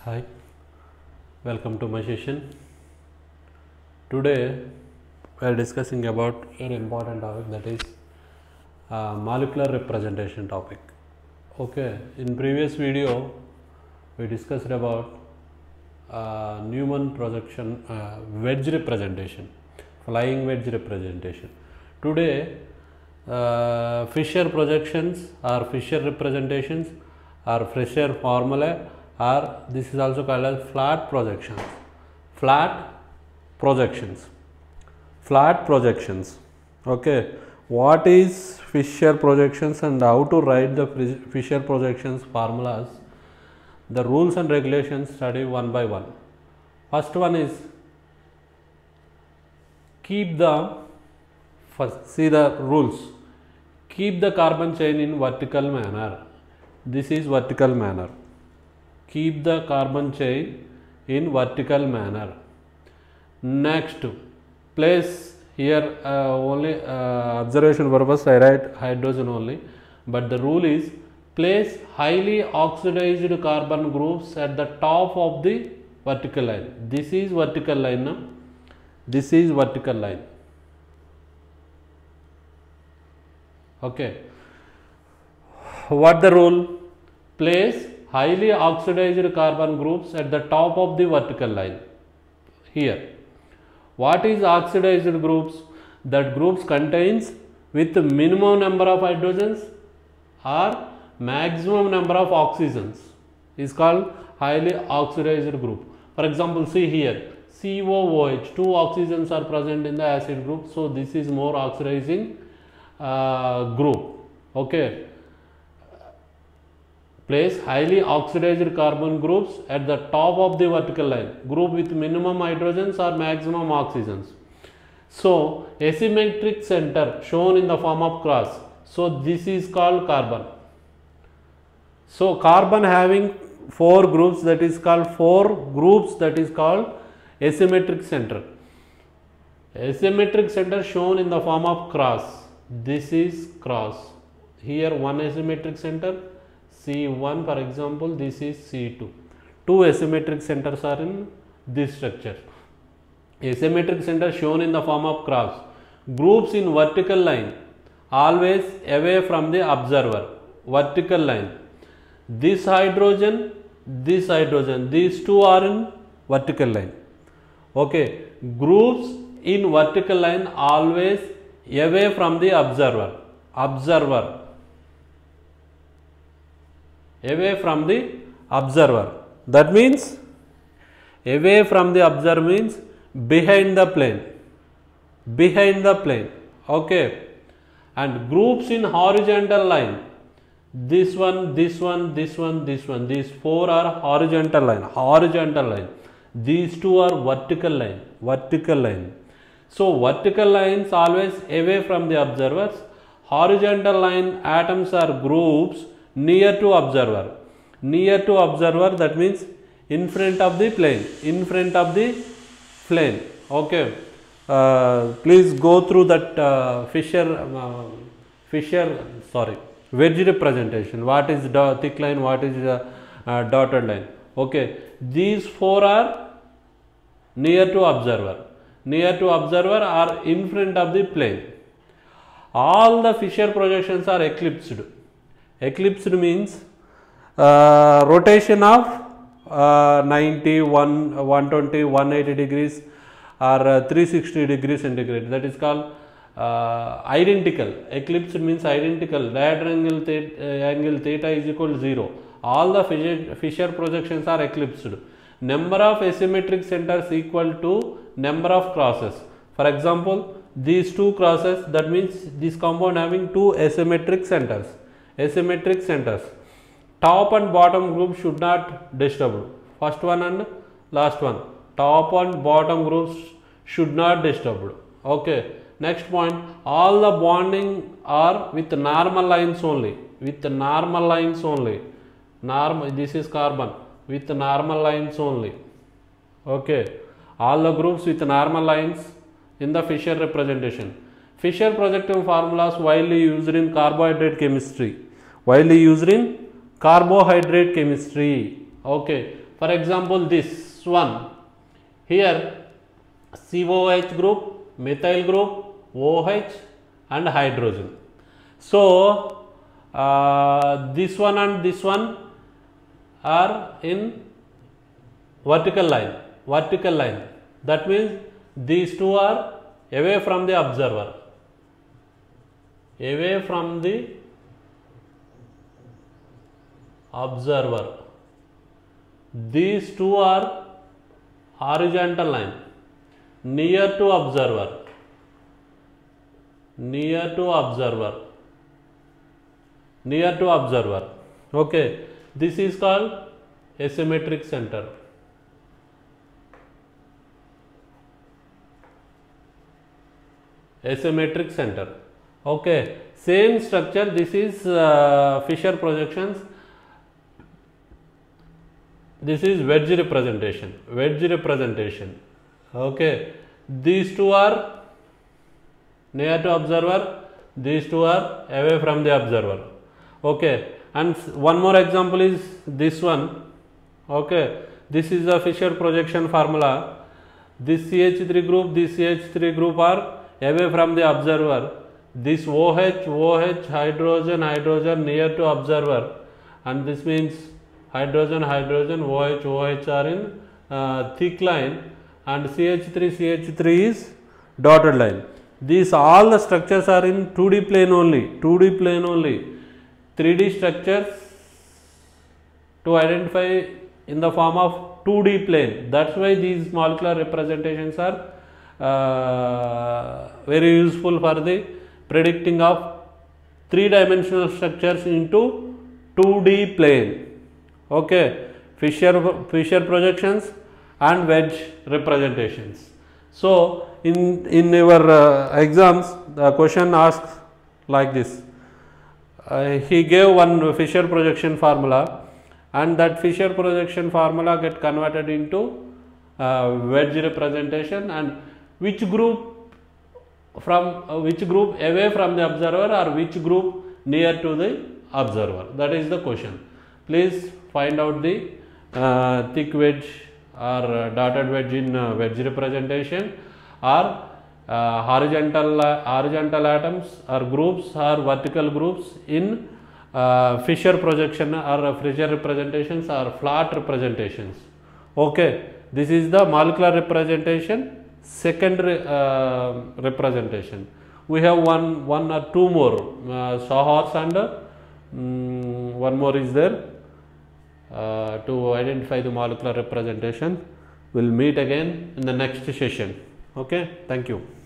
Hi, welcome to my session. Today we are discussing about an important topic, that is molecular representation topic. Okay, in previous video we discussed about Newman projection, wedge representation, flying wedge representation. Today Fisher projections or Fisher representations or Fisher formula, or this is also called as flat projections. Flat projections. Okay, what is Fisher projections and how to write the Fisher projections formulas? The rules and regulations, study one by one. First one is keep the see the rules. Keep the carbon chain in vertical manner. This is vertical manner. Keep the carbon chain in vertical manner. Next, place here only observation purpose I write hydrogen only, but the rule is place highly oxidized carbon groups at the top of the vertical line. This is vertical line. No? This is vertical line. Okay. What the rule? Place highly oxidized carbon groups at the top of the vertical line. Here, what is oxidized groups? That groups contains with minimum number of hydrogens or maximum number of oxygens is called highly oxidized group. For example, see here COOH, 2 oxygens are present in the acid group, so this is more oxidizing group. Okay. Place highly oxidized carbon groups at the top of the vertical line, group with minimum hydrogens or maximum oxygens. So asymmetric center shown in the form of cross. So this is called carbon. So carbon having 4 groups, that is called 4 groups, that is called asymmetric center. Asymmetric center shown in the form of cross. This is cross. Here one asymmetric center, C1 for example, this is C2. 2 asymmetric centers are in this structure. Asymmetric center shown in the form of cross. Groups in vertical line, always away from the observer. Vertical line. This hydrogen, these two are in vertical line. Okay. Groups in vertical line always away from the observer. Away from the observer. That means away from the observer means behind the plane. Okay. And groups in horizontal line. This one. These 4 are horizontal line. These 2 are vertical line. So vertical lines always away from the observers. Horizontal line atoms are groups near to observer. That means in front of the plane. Okay. Please go through that wedge representation. What is thick line, what is dotted line. Okay. These 4 are near to observer or in front of the plane. All the Fisher projections are eclipsed. Eclipsed means rotation of 90, 120, 180 degrees or 360 degrees centigrade. That is called identical. Eclipsed means identical. Diagonal angle theta is equal to 0. All the Fisher projections are eclipsed. Number of asymmetric centers equal to number of crosses. For example, these 2 crosses, that means this compound having 2 asymmetric centers. Top and bottom group should not disturb. First one and last one. Top and bottom groups should not disturb. Okay. Next point, all the bonding are with normal lines only. This is carbon with normal lines only. Okay. All the groups with normal lines in the Fisher representation. Fisher projective formulas widely used in carbohydrate chemistry. Okay. For example, this one here, COH group, methyl group, OH and hydrogen. So this one and this one are in vertical line. That means these two are away from the observer. These two are horizontal line, near to observer. Okay, this is called asymmetric center. Okay, same structure. This is Fisher projections. This is wedge representation. Okay, these two are near to observer, these two are away from the observer. Okay, and one more example is this one. Okay, this is the Fisher projection formula. This CH3 group, this CH3 group are away from the observer. This OH, hydrogen near to observer, and this means hydrogen, OH are in thick line, and CH3 is dotted line. These all the structures are in 2D plane only. 3D structures to identify in the form of 2D plane. That's why these molecular representations are very useful for the predicting of 3-dimensional structures into 2D plane. Okay, Fisher projections and wedge representations. So in your exams, the question asks like this. He gave one Fisher projection formula, and that Fisher projection formula get converted into wedge representation, and which group away from the observer or which group near to the observer. That is the question. Please find out the thick wedge or dotted wedge in wedge representation, or horizontal atoms or groups or vertical groups in Fisher projection or Fisher representations or flat representations. Okay, this is the molecular representation. Second representation, we have one or two more, Sawhorse and one more is there to identify the molecular representation. We'll meet again in the next session. Okay, thank you.